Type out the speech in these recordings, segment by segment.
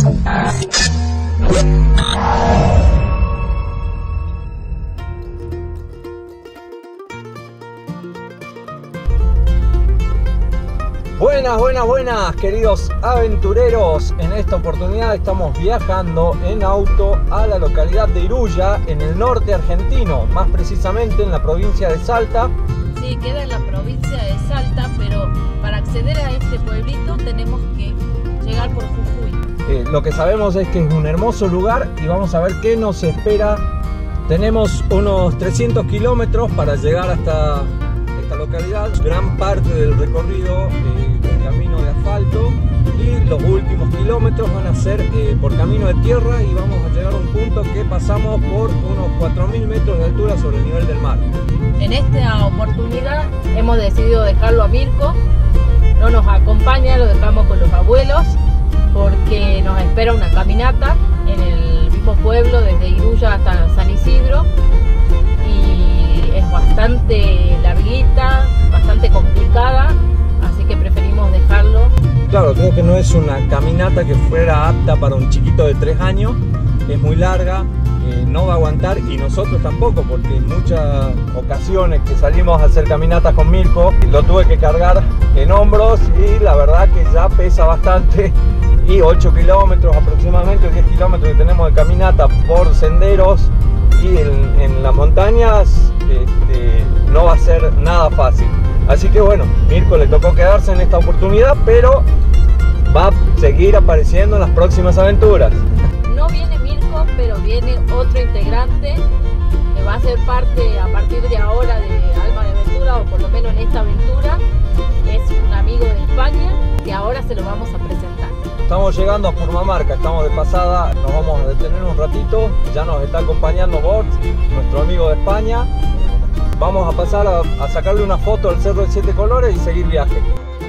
Buenas, queridos aventureros. En esta oportunidad estamos viajando en auto a la localidad de Iruya, en el norte argentino, más precisamente en la provincia de Salta. Sí, queda en la provincia de Salta, pero para acceder a este pueblito tenemos que llegar por Jujuy. Lo que sabemos es que es un hermoso lugar y vamos a ver qué nos espera. Tenemos unos 300 kilómetros para llegar hasta esta localidad. Gran parte del recorrido con camino de asfalto y los últimos kilómetros van a ser por camino de tierra y vamos a llegar a un punto que pasamos por unos 4.000 metros de altura sobre el nivel del mar. En esta oportunidad hemos decidido dejarlo a Mirko, no nos acompaña, lo dejamos con los abuelos porque nos espera una caminata en el mismo pueblo desde Iruya hasta San Isidro y es bastante larguita, bastante complicada, así que preferimos dejarlo. Claro, creo que no es una caminata que fuera apta para un chiquito de 3 años, es muy larga, no va a aguantar y nosotros tampoco, porque en muchas ocasiones que salimos a hacer caminatas con Mirko lo tuve que cargar en hombros y la verdad que ya pesa bastante. Y 8 kilómetros aproximadamente, 10 kilómetros que tenemos de caminata por senderos y en las montañas no va a ser nada fácil. Así que bueno, Mirko le tocó quedarse en esta oportunidad, pero va a seguir apareciendo en las próximas aventuras. No viene Mirko, pero viene otro integrante que va a ser parte a partir de ahora de Alma de Aventura, o por lo menos en esta aventura. Es un amigo de España que ahora se lo vamos a presentar. Estamos llegando a Purmamarca, estamos de pasada, nos vamos a detener un ratito, ya nos está acompañando Bort, nuestro amigo de España. Vamos a pasar a sacarle una foto al Cerro de 7 Colores y seguir viaje.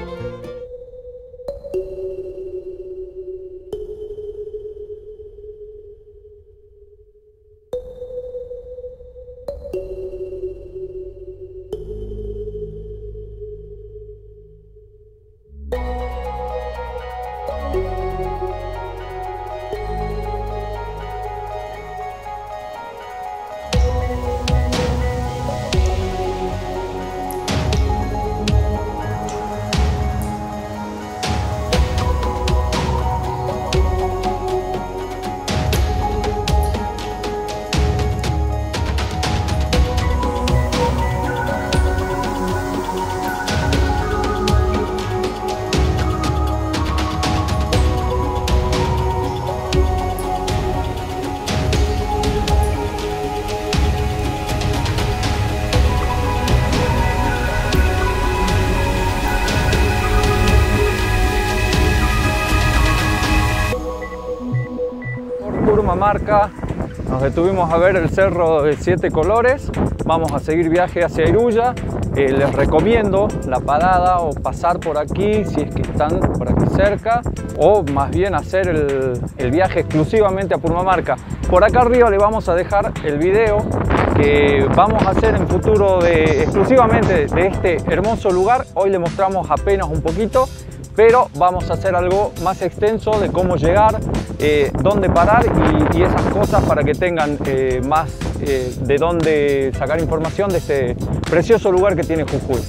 Purmamarca, nos detuvimos a ver el Cerro de 7 Colores, vamos a seguir viaje hacia Iruya. Les recomiendo la parada o pasar por aquí si es que están por aquí cerca, o más bien hacer el viaje exclusivamente a Purmamarca. Por acá arriba le vamos a dejar el video que vamos a hacer en futuro exclusivamente de este hermoso lugar. Hoy le mostramos apenas un poquito, pero vamos a hacer algo más extenso de cómo llegar, dónde parar y esas cosas para que tengan más de dónde sacar información de este precioso lugar que tiene Jujuy.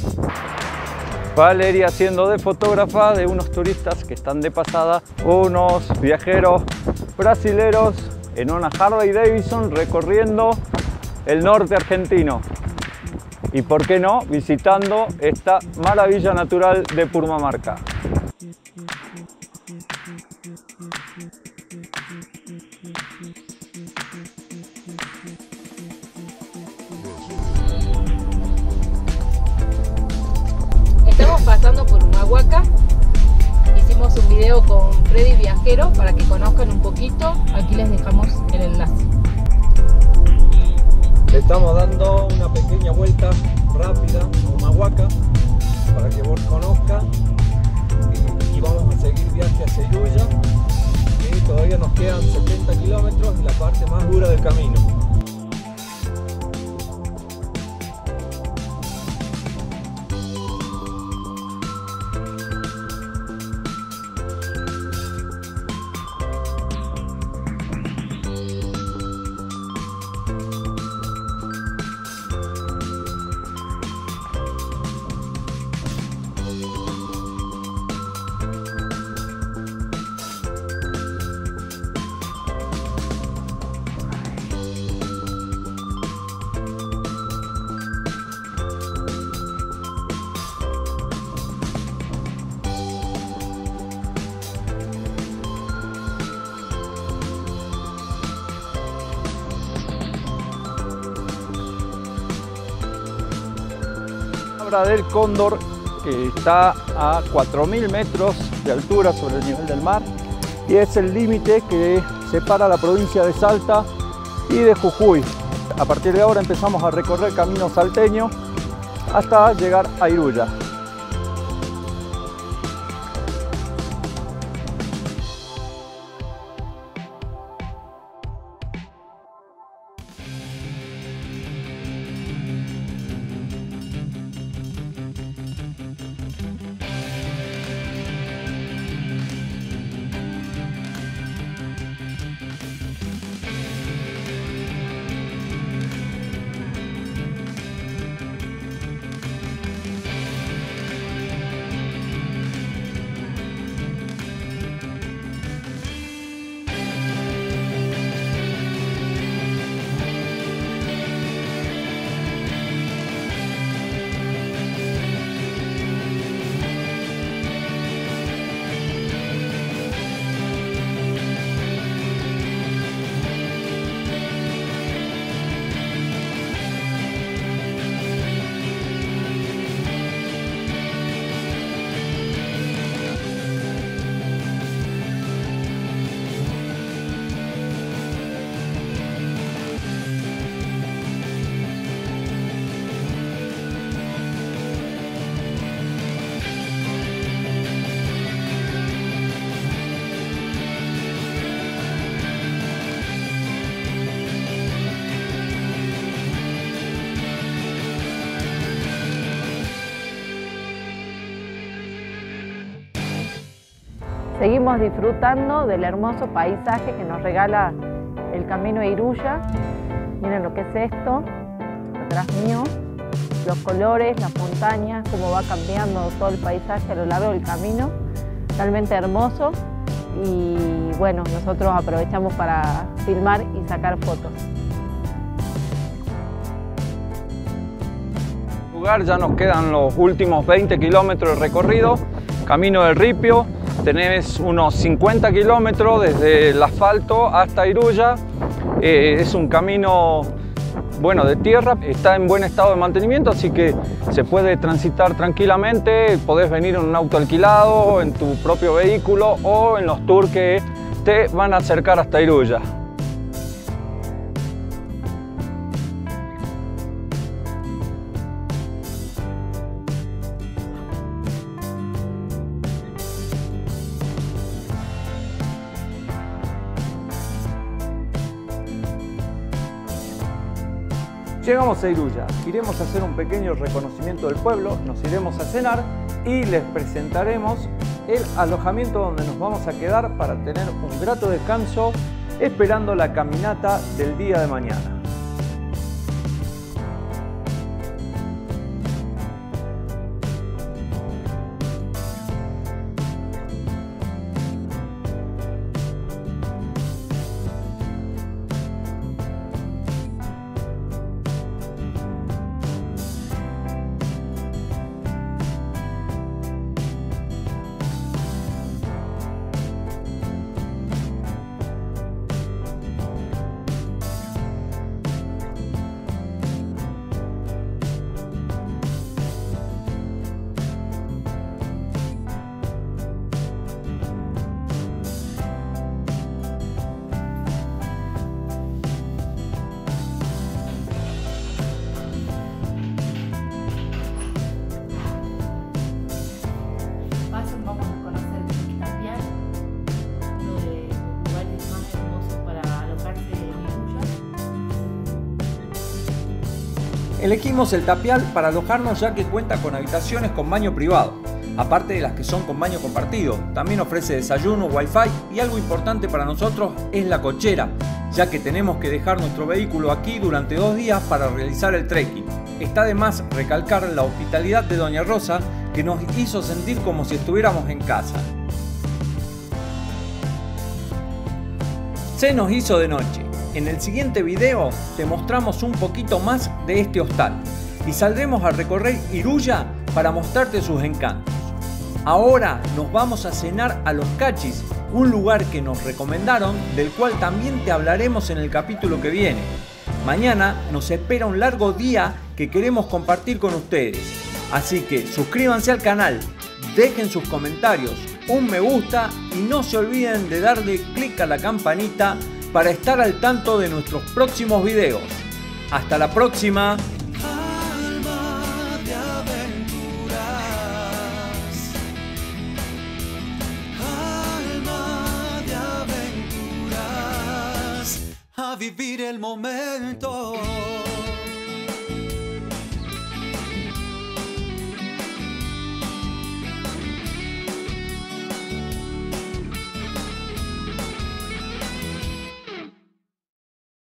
Valeria haciendo de fotógrafa de unos turistas que están de pasada, unos viajeros brasileros en una Harley Davidson recorriendo el norte argentino. Y por qué no, visitando esta maravilla natural de Purmamarca. Estamos pasando por Humahuaca, hicimos un video con Freddy Viajero para que conozcan un poquito, aquí les dejamos el enlace. Le estamos dando una pequeña vuelta rápida a Humahuaca para que vos conozcas y vamos a seguir viaje hacia Iruya, que todavía nos quedan 70 kilómetros en la parte más dura del camino. Sierra del Cóndor, que está a 4.000 metros de altura sobre el nivel del mar y es el límite que separa la provincia de Salta y de Jujuy. A partir de ahora empezamos a recorrer camino salteño hasta llegar a Iruya. Seguimos disfrutando del hermoso paisaje que nos regala el camino a Iruya. Miren lo que es esto, atrás mío, los colores, las montañas, cómo va cambiando todo el paisaje a lo largo del camino. Realmente hermoso y bueno, nosotros aprovechamos para filmar y sacar fotos. Lugar, ya nos quedan los últimos 20 kilómetros de recorrido, camino del Ripio. Tenés unos 50 kilómetros desde el asfalto hasta Iruya. Es un camino bueno, de tierra, está en buen estado de mantenimiento, así que se puede transitar tranquilamente. Podés venir en un auto alquilado, en tu propio vehículo o en los tours que te van a acercar hasta Iruya. Llegamos a Iruya, iremos a hacer un pequeño reconocimiento del pueblo, nos iremos a cenar y les presentaremos el alojamiento donde nos vamos a quedar para tener un grato descanso esperando la caminata del día de mañana. Vamos a conocer el Tapial, uno de los lugares más hermosos para alojarse en Iruya. Elegimos el Tapial para alojarnos ya que cuenta con habitaciones con baño privado, aparte de las que son con baño compartido. También ofrece desayuno, wifi y algo importante para nosotros es la cochera, ya que tenemos que dejar nuestro vehículo aquí durante 2 días para realizar el trekking. Está de más recalcar la hospitalidad de Doña Rosa, que nos hizo sentir como si estuviéramos en casa. Se nos hizo de noche. En el siguiente video te mostramos un poquito más de este hostal y saldremos a recorrer Iruya para mostrarte sus encantos. Ahora nos vamos a cenar a Los Cachis, un lugar que nos recomendaron, del cual también te hablaremos en el capítulo que viene. Mañana nos espera un largo día que queremos compartir con ustedes. Así que suscríbanse al canal, dejen sus comentarios, un me gusta y no se olviden de darle clic a la campanita para estar al tanto de nuestros próximos videos. ¡Hasta la próxima! A vivir el momento.